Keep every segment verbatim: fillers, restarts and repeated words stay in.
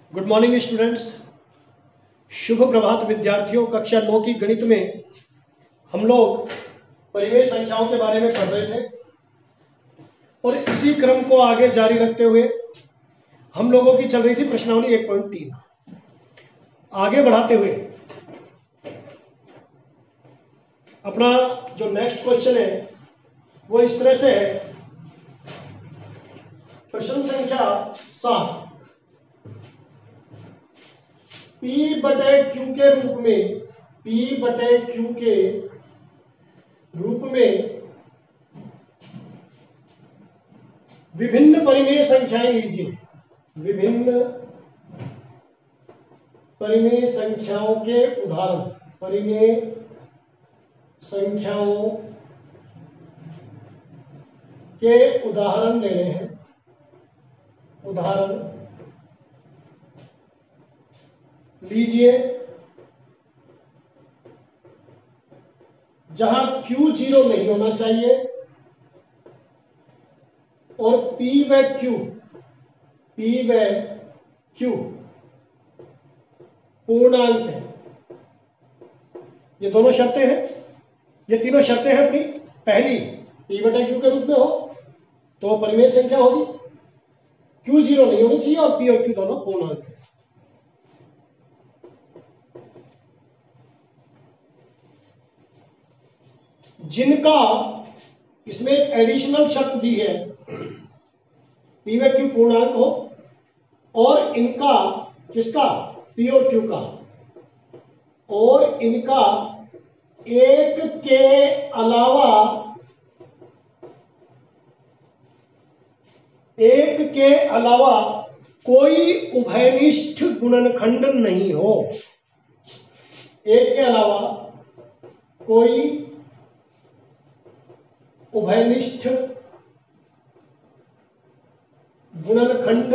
Good morning students. शुभ प्रभात विद्यार्थियों। कक्षा नौ की गणित में हम लोग परिमेय संख्याओं के बारे में पढ़ रहे थे और इसी क्रम को आगे जारी रखते हुए हम लोगों की चल रही थी प्रश्नावली एक पॉइंट तीन। आगे बढ़ाते हुए अपना जो नेक्स्ट क्वेश्चन है वो इस तरह से है। प्रश्न संख्या सात, P बटे Q के रूप में P बटे Q के रूप में विभिन्न परिमेय संख्याएं लीजिए। विभिन्न परिमेय संख्याओं के उदाहरण परिमेय संख्याओं के उदाहरण लेने हैं। उदाहरण लीजिए जहां Q जीरो नहीं होना चाहिए और P व Q P व Q पूर्णांक है। ये दोनों शर्तें हैं, ये तीनों शर्तें हैं अपनी। पहली, P बटे Q के रूप में हो तो परिमेय संख्या होगी, Q जीरो नहीं होनी चाहिए और P और Q दोनों पूर्णांक है। जिनका इसमें एक एडिशनल शर्त दी है, P व Q पूर्णांक हो और इनका किसका P और Q का और इनका एक के अलावा एक के अलावा कोई उभयनिष्ठ गुणनखंड नहीं हो। एक के अलावा कोई उभयनिष्ठ गुणनखंड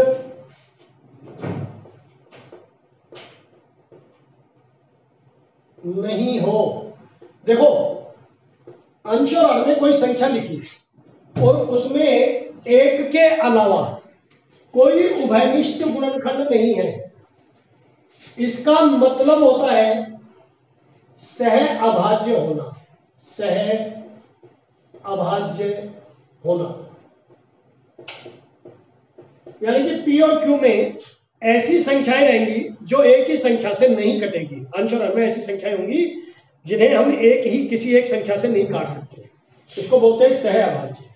नहीं हो। देखो, अंश और हर में कोई संख्या लिखी और उसमें एक के अलावा कोई उभयनिष्ठ गुणनखंड नहीं है। इसका मतलब होता है सह अभाज्य होना। सह अभाज्य होना यानी कि P और Q में ऐसी संख्याएं रहेंगी जो एक ही संख्या से नहीं कटेगी। अंश और हर में ऐसी संख्याएं होंगी जिन्हें हम एक ही किसी एक संख्या से नहीं काट सकते। इसको बोलते हैं सह अभाज्य।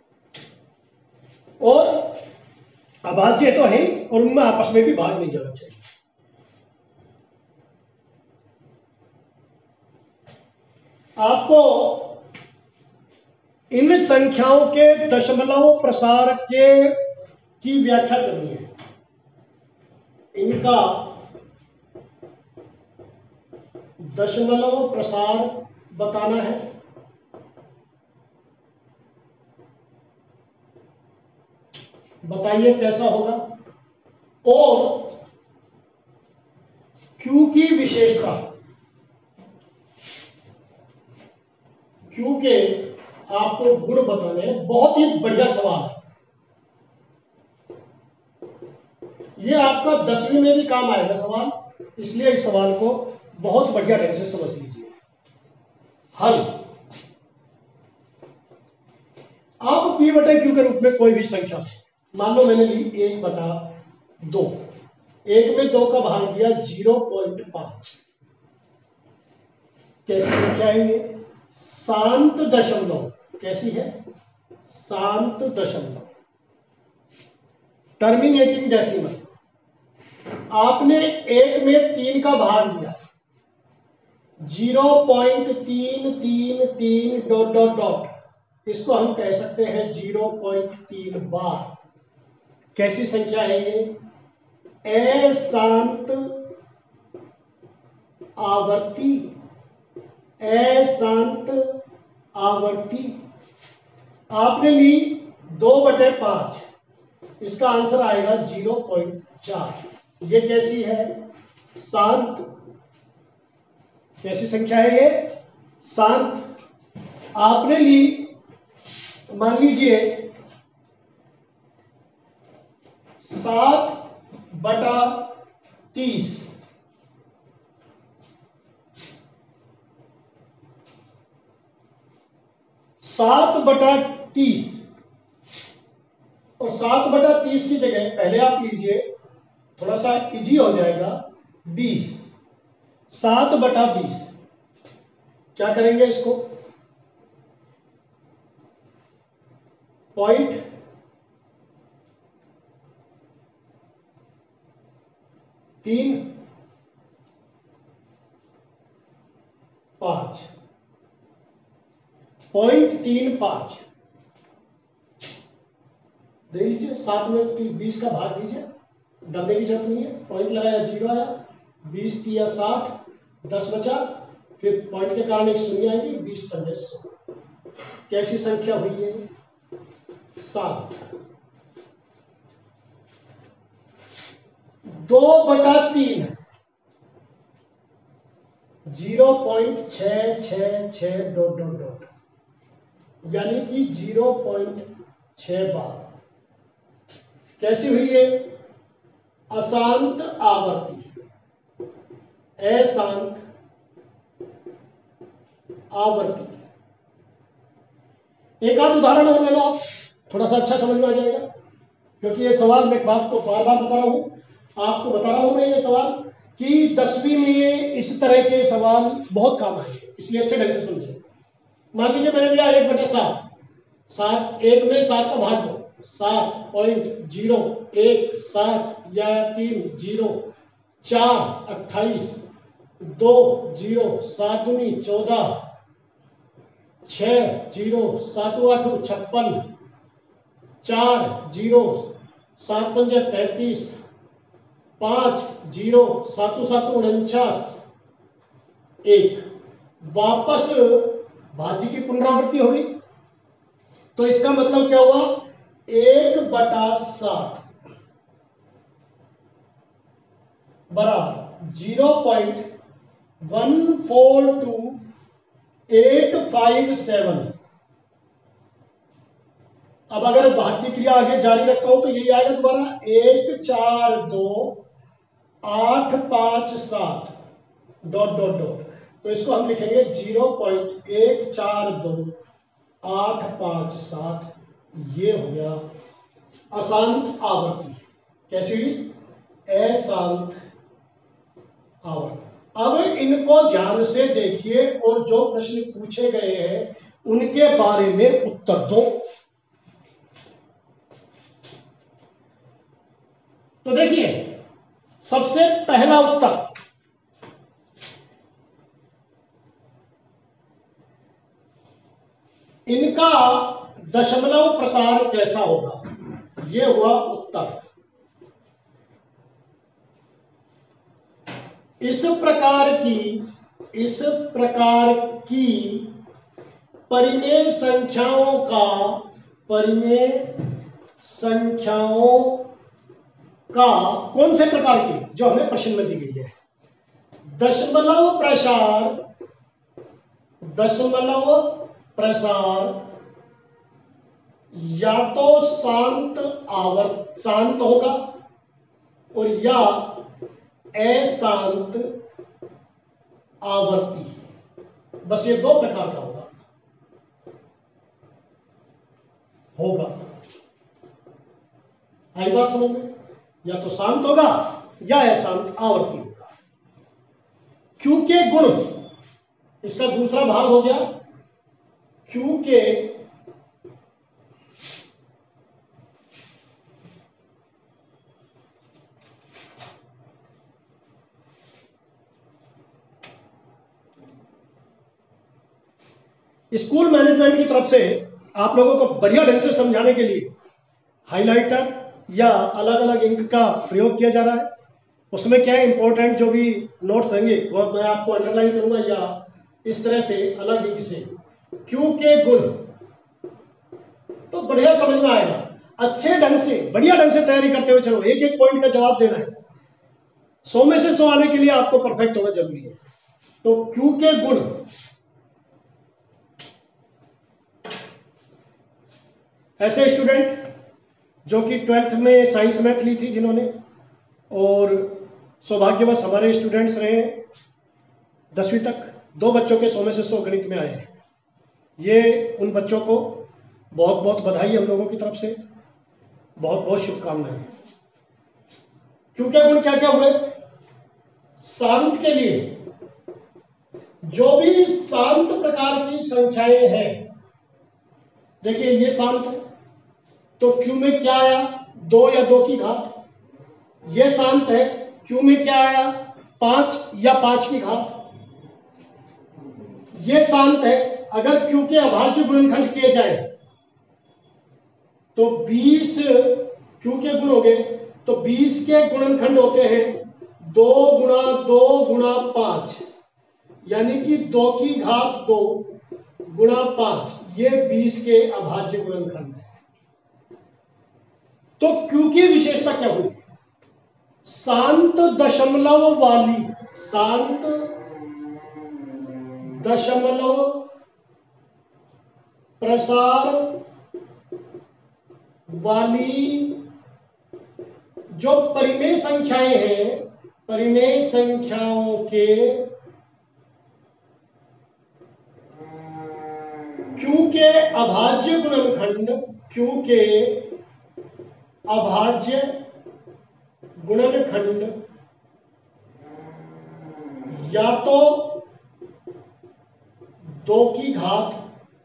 और अभाज्य तो है और उनमें आपस में भी भाग नहीं जाना चाहिए। आपको इन संख्याओं के दशमलव प्रसार के की व्याख्या करनी है। इनका दशमलव प्रसार बताना है। बताइए कैसा होगा। और Q की विशेषता, Q के आपको गुण बताने हैं। बहुत ही बढ़िया सवाल है ये, आपका दसवीं में भी काम आएगा सवाल, इसलिए इस सवाल को बहुत बढ़िया ढंग से समझ लीजिए। हल, आप P बटे Q के रूप में कोई भी संख्या, मान लो मैंने ली एक बटा दो, एक में दो का भाग दिया जीरो पॉइंट पांच। कैसी संख्या है ये? शांत दशमलव। कैसी है? शांत दशमलव, टर्मिनेटिंग डेसिमल। आपने एक में तीन का भाग दिया, जीरो पॉइंट तीन तीन तीन डॉट डॉट डॉट, इसको हम कह सकते हैं जीरो पॉइंट तीन बार। कैसी संख्या है ये? अशांत आवर्ती। अशांत आवर्ती। आपने ली दो बटे पांच, इसका आंसर आएगा जीरो पॉइंट चार। ये कैसी है? शांत। कैसी संख्या है ये? शांत। आपने ली, मान लीजिए सात बटा तीस, सात बटा तीस, और सात बटा तीस की जगह पहले आप लीजिए, थोड़ा सा इजी हो जाएगा, बीस, सात बटा बीस, क्या करेंगे इसको, पॉइंट तीन पांच, पॉइंट तीन पांच दे लीजिए, सात में बीस का भाग दीजिए, डरने की जरूरत नहीं है, पॉइंट लगाया, जीरो आया, बीस तिया साठ, दस बचा, फिर पॉइंट के कारण एक शून्य आएगी, बीस पंजे सौ, कैसी संख्या हुई है, सात, दो बटा तीन, जीरो पॉइंट छ छ छ डॉट डॉट डॉट, यानी कि जीरो पॉइंट छ बार, कैसी हुई है, अशांत आवर्ती, अशांत आवर्ती। एक आध उदाहरण और ले लो आप, थोड़ा सा अच्छा समझ में आ जाएगा, क्योंकि ये सवाल मैं बात को बार बार बता रहा हूं, आपको बता रहा हूं मैं ये सवाल कि दसवीं में इस तरह के सवाल बहुत काम आएंगे, इसलिए अच्छे ढंग से समझें। मान लीजिए मैंने लिया एक बटे सात, सात एक में सात का भाग दो, सात पॉइंट जीरो एक, सात या तीन जीरो, चार अट्ठाईस, दो जीरो, सात दूनी चौदह, छ जीरो, सातों आठों छप्पन, चार जीरो, सात पंजे पैंतीस, पांच जीरो, सातों सातों उनचास, एक, वापस भाज्य की पुनरावृत्ति हो गई, तो इसका मतलब क्या हुआ, एक बटा सात बराबर zero point one four two eight five seven. अब अगर भाग की क्रिया आगे जारी रखता हूं तो यही आएगा दोबारा, एक चार दो आठ पांच सात डॉट डॉट डॉट, तो इसको हम लिखेंगे जीरो पॉइंट एक चार दो आठ पांच सात, ये हो गया अशांत आवर्ती। कैसी हुई, अशांत आवर्ती। अब इनको ध्यान से देखिए और जो प्रश्न पूछे गए हैं उनके बारे में उत्तर दो। तो देखिए सबसे पहला उत्तर, इनका दशमलव प्रसार कैसा होगा, यह हुआ उत्तर। इस प्रकार की इस प्रकार की परिमेय संख्याओं का परिमेय संख्याओं का कौन से प्रकार की, जो हमें प्रश्न में दी गई है, दशमलव प्रसार दशमलव प्रसार या तो शांत आवर्त शांत होगा और या अशांत आवर्ती, बस ये दो प्रकार का होगा होगा आई बात समझ में, या तो शांत होगा या अशांत आवर्ती होगा। क्यू के गुण, इसका दूसरा भाग हो गया क्यू के स्कूल मैनेजमेंट की तरफ से आप लोगों को बढ़िया ढंग से समझाने के लिए हाइलाइटर या अलग अलग इंक का प्रयोग किया जा रहा है। उसमें क्या है, इंपॉर्टेंट जो भी नोट्स रहेंगे वो मैं आपको अंडरलाइन करूंगा या इस तरह से अलग इंक से। क्यू के गुण तो बढ़िया समझ में आएगा, अच्छे ढंग से बढ़िया ढंग से तैयारी करते हुए चलो, एक एक पॉइंट का जवाब देना है। सौ में से सौ आने के लिए आपको परफेक्ट होना जरूरी है। तो क्यू के गुण, ऐसे स्टूडेंट जो कि ट्वेल्थ में साइंस मैथ ली थी जिन्होंने, और सौभाग्यवश हमारे स्टूडेंट्स रहे दसवीं तक, दो बच्चों के सौ में से सौ गणित में आए। ये उन बच्चों को बहुत बहुत बधाई हम लोगों की तरफ से, बहुत बहुत शुभकामनाएं। क्योंकि गुण क्या क्या हुए? शांत के लिए जो भी शांत प्रकार की संख्याएं हैं, देखिए ये शांत है तो क्यू में क्या आया? दो या दो की घात। ये शांत है, क्यू में क्या आया? पांच या पांच की घात। ये शांत है, अगर क्यू के अभाज्य गुणनखंड किए जाए तो बीस क्यू के गुण हो गए, तो बीस के गुणनखंड होते हैं दो गुणा दो गुणा पांच, यानी कि दो की घात दो गुणा पांच, ये बीस के अभाज्य गुणनखंड है। तो क्यू की विशेषता क्या हुई? शांत दशमलव वाली, शांत दशमलव प्रसार वाली जो परिमेय संख्याएं हैं, परिमेय संख्याओं के क्यू के अभाज्य गुणनखंड, क्यू के अभाज्य गुणनखंड या तो दो की घात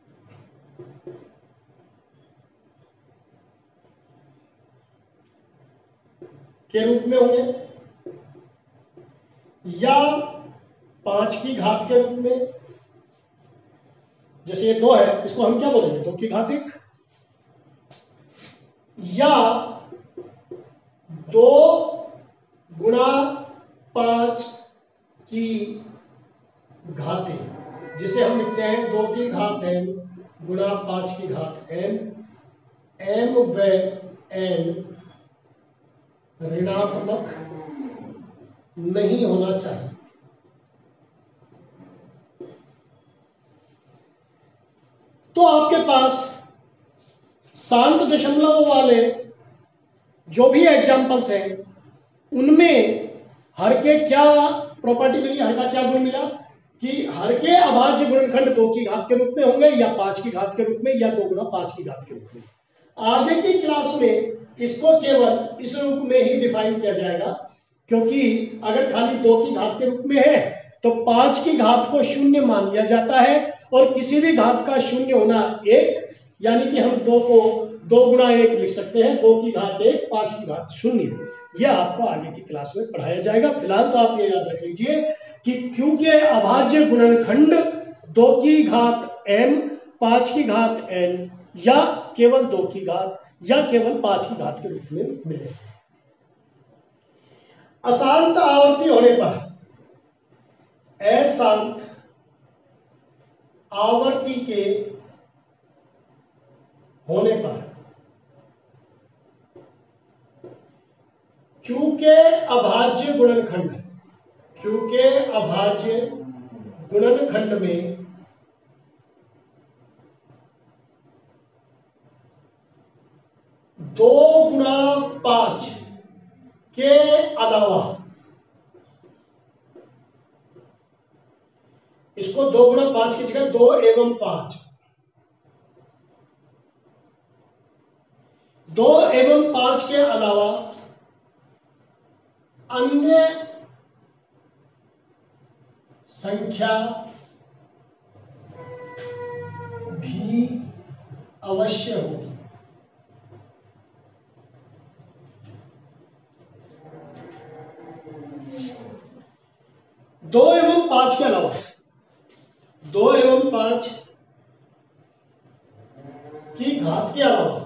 के रूप में होंगे या पांच की घात के रूप में। जैसे ये दो है, इसको हम क्या बोलेंगे? दो की घात एक। या दो गुणा पांच की घातें, जिसे हम लिखते हैं दो की घात एन गुणा पांच की घात एन। एम व एन ऋणात्मक नहीं होना चाहिए। तो आपके पास शांत दशमलव वाले जो भी एग्जाम्पल्स हैं, उनमें हर के क्या प्रॉपर्टी मिली, हर का क्या गुण मिला कि हर के अभाज्य गुणनखंड दो की घात के रूप में होंगे या पांच की घात के रूप में या दो गुणा पांच की घात के रूप में। आगे की क्लास में इसको केवल इस रूप में ही डिफाइन किया जाएगा, क्योंकि अगर खाली दो की घात के रूप में है तो पांच की घात को शून्य मान लिया जाता है, और किसी भी घात का शून्य होना एक, यानी कि हम दो को दो गुणा एक लिख सकते हैं, दो की घात एक, पांच की घात शून्य। यह आपको आगे की क्लास में पढ़ाया जाएगा। फिलहाल तो आप ये याद रख लीजिए कि क्यू के अभाज्य गुणनखंड दो की घात एम, पांच की घात एन या केवल दो की घात या केवल पांच की घात के रूप में मिले। अशांत आवर्ती होने पर, अशांत आवर्ती के होने पर क्यू के अभाज्य गुणनखंड, क्यू के अभाज्य गुणनखंड में दो गुणा पांच के अलावा, इसको दो गुणा पांच की जगह दो एवं पांच, दो एवं पांच के अलावा अन्य संख्या भी अवश्य होगी। दो एवं पांच के अलावा, दो एवं पांच की घात के अलावा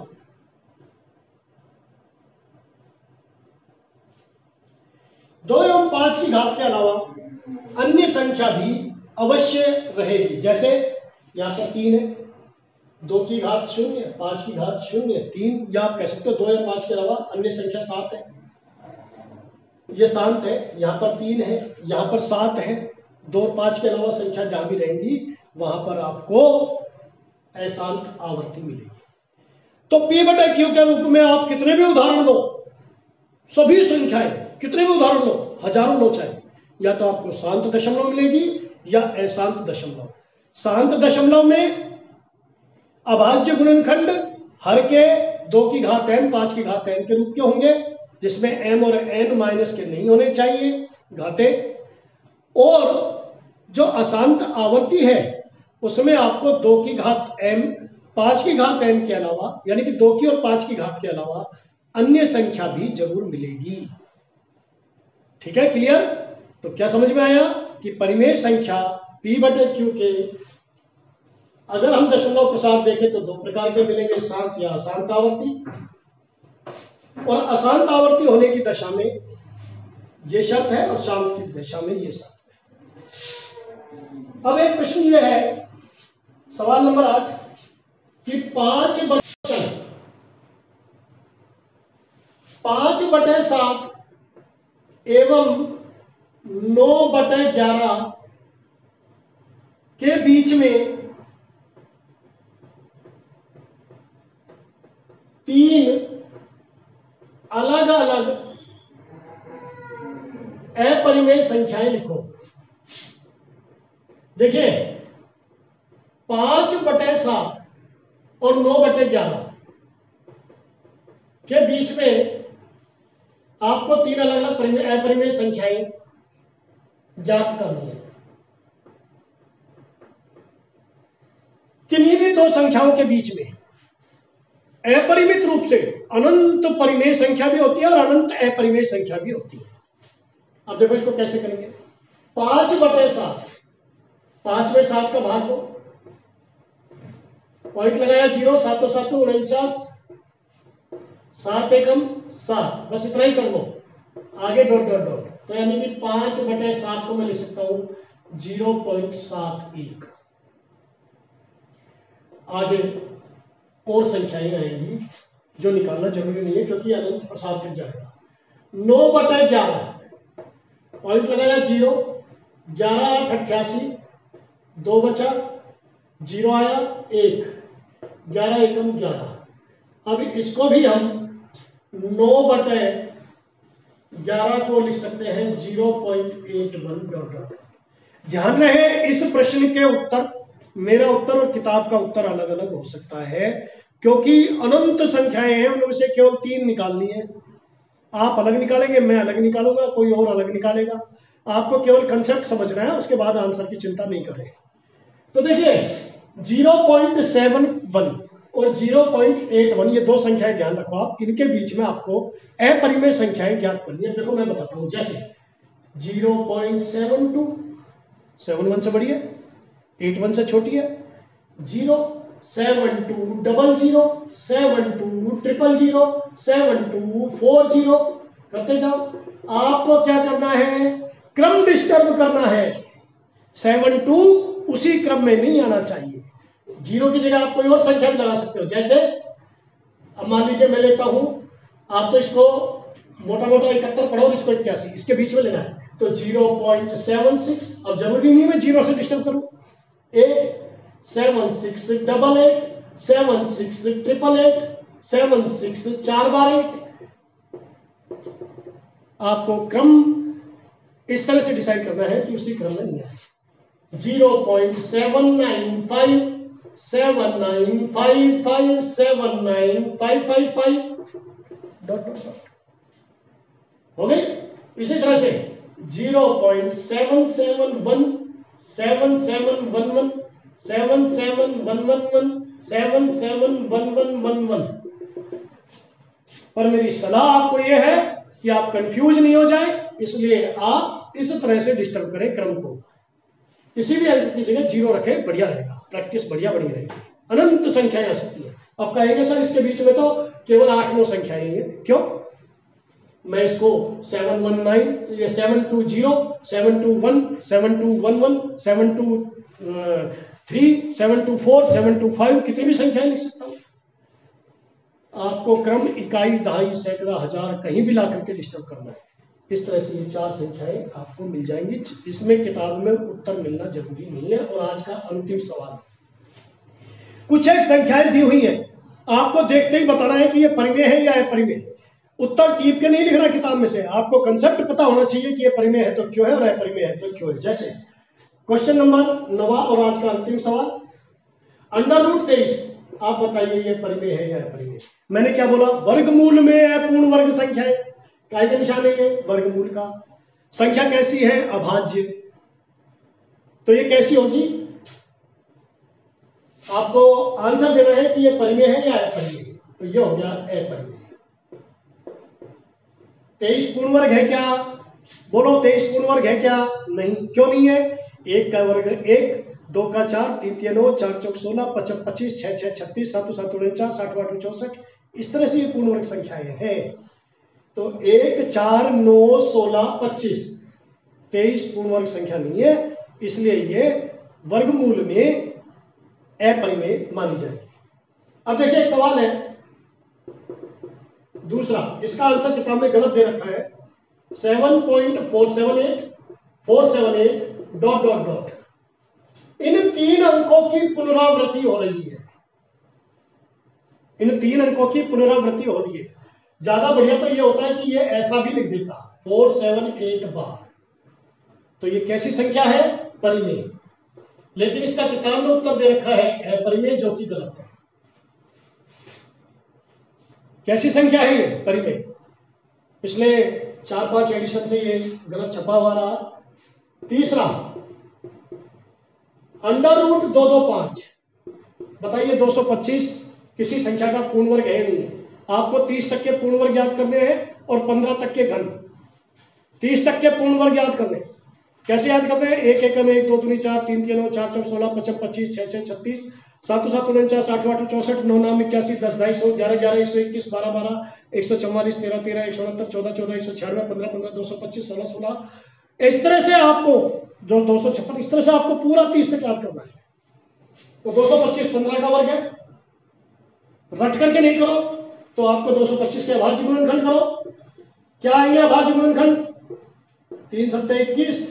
दो एवं पांच की घात के अलावा अन्य संख्या भी अवश्य रहेगी। जैसे यहां पर तीन है, दो की घात शून्य, पांच की घात शून्य, तीन, या आप कह सकते हो दो या पांच के अलावा अन्य संख्या सात है। ये शांत है, यहां पर तीन है, यहां पर सात है, दो और पांच के अलावा संख्या जहां भी रहेंगी वहां पर आपको अशांत आवर्ती मिलेगी। तो P बटा Q के रूप में आप कितने भी उदाहरण लो, सभी संख्याएं कितने भी उदाहरण लो, हजारों लो चाहिए, या तो आपको शांत दशमलव मिलेगी या अशांत दशमलव। शांत दशमलव में अभाज्य गुणनखंड हर के दो की घात एन, पांच की घात एन के रूप के होंगे, जिसमें एम और एन माइनस के नहीं होने चाहिए घाते। और जो अशांत आवर्ती है उसमें आपको दो की घात एम, पांच की घात एन के अलावा, यानी कि दो की और पांच की घात के अलावा अन्य संख्या भी जरूर मिलेगी। ठीक है, क्लियर? तो क्या समझ में आया कि परिमेय संख्या p बटे क्यू के अगर हम दशमलव प्रसार देखें तो दो प्रकार के मिलेंगे, शांत या अशांत आवर्ती। और अशांत आवर्ती होने की दशा में ये शर्त है और शांत की दशा में ये शर्त है। अब एक प्रश्न ये है, सवाल नंबर आठ, कि पांच बटे पांच बटे सात एवं नौ बटे ग्यारह के बीच में तीन अलग अलग अपरिमेय संख्याएं लिखो। देखिए, पांच बटे सात और नौ बटे ग्यारह के बीच में आपको तीन अलग अलग अपरिमेय संख्याएं ज्ञात करनी है। किन्हीं भी दो संख्याओं के बीच में अपरिमित रूप से अनंत परिमेय संख्या भी होती है और अनंत अपरिमेय संख्या भी होती है। अब देखो इसको कैसे करेंगे। पांच बटे सात, पांच में सात का भाग दो, पॉइंट लगाया जीरो, सातों सातों उनचास, सात एकम सात, बस इतना ही कर लो, आगे डॉट डॉट डॉट। तो यानी कि पांच बटे सात को मैं लिख सकता हूं जीरो पॉइंट सात एक। आगे और संख्याएं आएंगी जो निकालना जरूरी नहीं है क्योंकि अनंत प्रसार तक जाएगा। नौ बटे ग्यारह, पॉइंट लगाया जीरो, ग्यारह आठ अट्ठासी, दो बचा, जीरो आया एक, ग्यारह एकम ग्यारह। अब इसको भी हम नौ बटे ग्यारह को लिख सकते हैं zero point eight one dot dot. ध्यान रहे, इस प्रश्न के उत्तर, मेरा उत्तर और किताब का उत्तर अलग अलग हो सकता है क्योंकि अनंत संख्याएं हैं, उनमें से केवल तीन निकालनी है। आप अलग निकालेंगे, मैं अलग निकालूंगा, कोई और अलग निकालेगा। आपको केवल कंसेप्ट समझना है, उसके बाद आंसर की चिंता नहीं करें। तो देखिए, जीरो पॉइंट सेवन वन और जीरो पॉइंट एट वन, ये दो संख्याएं ध्यान रखो आप, इनके बीच में आपको अपरिमेय संख्याएं ज्ञात करनी है। देखो मैं बताता हूं, जैसे zero point seven two, seven one से बड़ी है, एट वन से छोटी है, zero, seven two double zero, seven two triple zero, seven two four zero, करते जाओ। आपको क्या करना है, क्रम डिस्टर्ब करना है। सेवन टू उसी क्रम में नहीं आना चाहिए। जीरो की जगह आप कोई और संख्या भी लगा सकते हो, जैसे अब मान लीजिए मैं लेता हूं, आप तो इसको मोटा मोटा इकहत्तर पढ़ो और इसको इक्यासी, इसके बीच में लेना है। तो जीरो पॉइंट सेवन सिक्स, अब जरूरी नहीं मैं जीरो से डिस्टर्ब करूं, eight, seven six double eight, seven six triple eight, seven six चार बार एट। आपको क्रम इस तरह से डिसाइड करना है कि उसी क्रम में नहीं है। Zero point seven nine five, seven nine five five, seven nine five five five, dot dot dot, हो गई। इसी तरह से zero point seven seven one, seven seven one one, seven seven one one one, seven seven one one one one. पर मेरी सलाह आपको यह है कि आप कंफ्यूज नहीं हो जाए, इसलिए आप इस तरह से डिस्टर्ब करें क्रम को। किसी भी अंक की जगह जीरो रखें, बढ़िया रहेगा, प्रैक्टिस बढ़िया बनी रहेगी। अनंत संख्याएं आ सकती है। अब कहेंगे सर इसके बीच में तो केवल आठ नौ संख्याएं हैं, क्यों? मैं इसको सेवन वन नाइन, ये seven two zero, seven two one, seven two one one, seven two three, seven two four, seven two five, कितनी भी संख्याएं लिख सकता हूं। आपको क्रम, इकाई, दहाई, सैकड़ा, हजार कहीं भी ला करके डिस्टर्ब करना है। इस तरह से ये चार संख्याएं आपको मिल जाएंगी। इसमें किताब में उत्तर मिलना जरूरी नहीं है। और आज का अंतिम सवाल, कुछ एक संख्याएं दी हुई है, आपको देखते ही बताना है कि ये परिमेय है या अपरिमेय। उत्तर टीप के नहीं लिखना किताब में से, आपको कंसेप्ट पता होना चाहिए कि ये परिमेय है तो क्यों है और अपरिमेय है तो क्यों है। जैसे क्वेश्चन नंबर नवा और आज का अंतिम सवाल, अंडर रूट तेईस, आप बताइए ये परिमेय है या अपरिमेय। मैंने क्या बोला, वर्गमूल में अपूर्ण वर्ग संख्या है, काय का निशान है ये वर्गमूल का। संख्या कैसी है, अभाज्य, तो ये कैसी होगी, आपको आंसर देना है कि ये परिमेय है या अपरिमेय, तो ये हो गया अपरिमेय। तेईस पूर्ण वर्ग है क्या, बोलो तेईस पूर्ण वर्ग है क्या, नहीं, क्यों नहीं है, एक का वर्ग एक, दो का चार, तीन तीन नौ, चार चौक सोलह, पचपन पच्चीस, छह छह छत्तीस, सात सात उनचास, साठ आठ चौसठ, इस तरह से ये पूर्ण वर्ग संख्याएं हैं। तो एक, चार, नौ, सोलह, पच्चीस, तेईस पूर्ण वर्ग संख्या नहीं है, इसलिए ये वर्गमूल में अपरिमेय मानी जाएगी। अब देखिए एक सवाल है दूसरा, इसका आंसर किताब में गलत दे रखा है, seven point four seven eight four seven eight dot dot dot, इन तीन अंकों की पुनरावृत्ति हो रही है, इन तीन अंकों की पुनरावृत्ति हो रही है। ज्यादा बढ़िया तो ये होता है कि ये ऐसा भी लिख देता फोर सेवन एट बार, तो ये कैसी संख्या है, परिमेय, लेकिन इसका किताब में उत्तर दे रखा है अपरिमेय, जो कि गलत है। कैसी संख्या है ये, परिमेय। पिछले चार पांच एडिशन से ये गलत छपा हुआ रहा। तीसरा, अंडर रूट दो दो पांच, बताइए दो सौ पच्चीस किसी संख्या का पूर्ण वर्ग है नहीं है। आपको तीस तक के पूर्ण वर्ग याद करने हैं और पंद्रह तक के घन। तीस तक के पूर्ण वर्ग याद करने, कैसे याद करते हैं, एक एकम एक, दो दूनी चार, तीन तीन नौ, चार चौक सोलह, पचपन पच्चीस, छह छह छत्तीस, सात सात उनचास, आठ आठ चौसठ, नौ नाम इक्यासी, दस ढाई सौ, ग्यारह ग्यारह, एक सौ इक्कीस, बारह बारह, एक सौ चौवालीस, तेरह तेरह, एक सौ उनहत्तर, चौदह चौदह, एक सौ छियानवे, पंद्रह पंद्रह, दो सौ पच्चीस, सोलह सोलह, इस तरह से आपको जो दो सौ छप्पन, इस तरह से आपको पूरा तीस तक याद करना है। तो दो सौ पच्चीस पंद्रह का वर्ग है, रट करके नहीं करो तो आपको दो सौ पच्चीस के अभाज्य गुणनखंड करो, क्या आएंगे अभाज्य गुणनखंड, तीन सत्तर इक्कीस,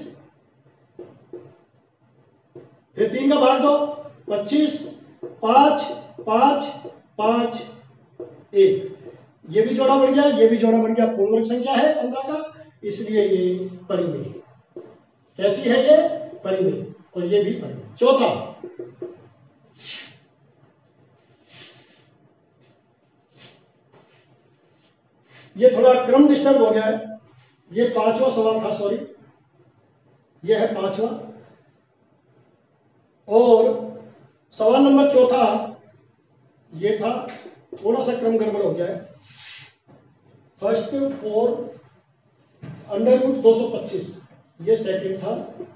फिर तीन का भाग दो, पच्चीस, पांच पांच पांच एक, ये भी जोड़ा बढ़ गया, ये भी जोड़ा बढ़ गया, पूर्ण वर्ग संख्या है पंद्रह का, इसलिए ये परिमेय है। कैसी है ये, परिमेय, और ये भी परिमेय। चौथा, ये थोड़ा क्रम डिस्टर्ब हो गया है, ये पांचवा सवाल था, सॉरी, ये है पांचवा, और सवाल नंबर चौथा ये था, थोड़ा सा क्रम गड़बड़ हो गया है। फर्स्ट फोर अंडर रूट दो सौ पच्चीस, ये सेकंड था,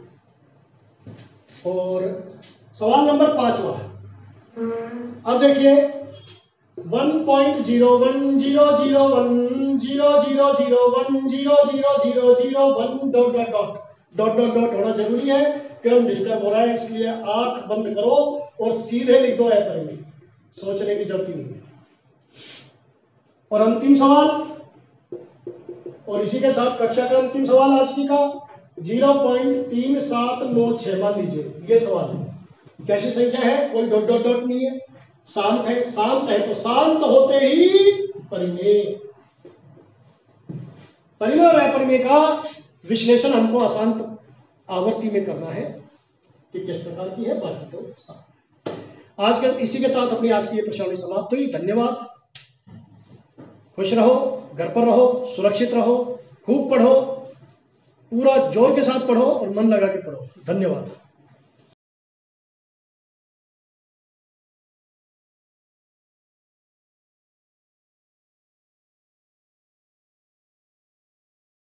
और सवाल नंबर पांचवा। अब देखिए one point zero one zero zero one zero zero zero one zero zero zero zero one dot dot dot dot dot dot होना जरूरी है, क्रम डिस्टर्ब हो रहा है, इसलिए आंख बंद करो और सीधे लिख दो अपरिमेय, सोचने की जरूरत नहीं है। और अंतिम सवाल, और इसी के साथ कक्षा का अंतिम सवाल आज की का, जीरो पॉइंट तीन सात नौ छह, मान लीजिए ये सवाल है, कैसी संख्या है, कोई डॉट डॉट डॉट नहीं है, शांत है, शांत है तो शांत होते ही परिमेय। परिमेय और अपरिमेय का विश्लेषण हमको अशांत आवर्ती में करना है कि किस प्रकार की है, बाकी तो शांत। आज के इसी के साथ अपनी आज की ये प्रश्नावली समाप्त हुई। धन्यवाद, खुश रहो, घर पर रहो, सुरक्षित रहो, खूब पढ़ो, पूरा जोर के साथ पढ़ो और मन लगा के पढ़ो। धन्यवाद।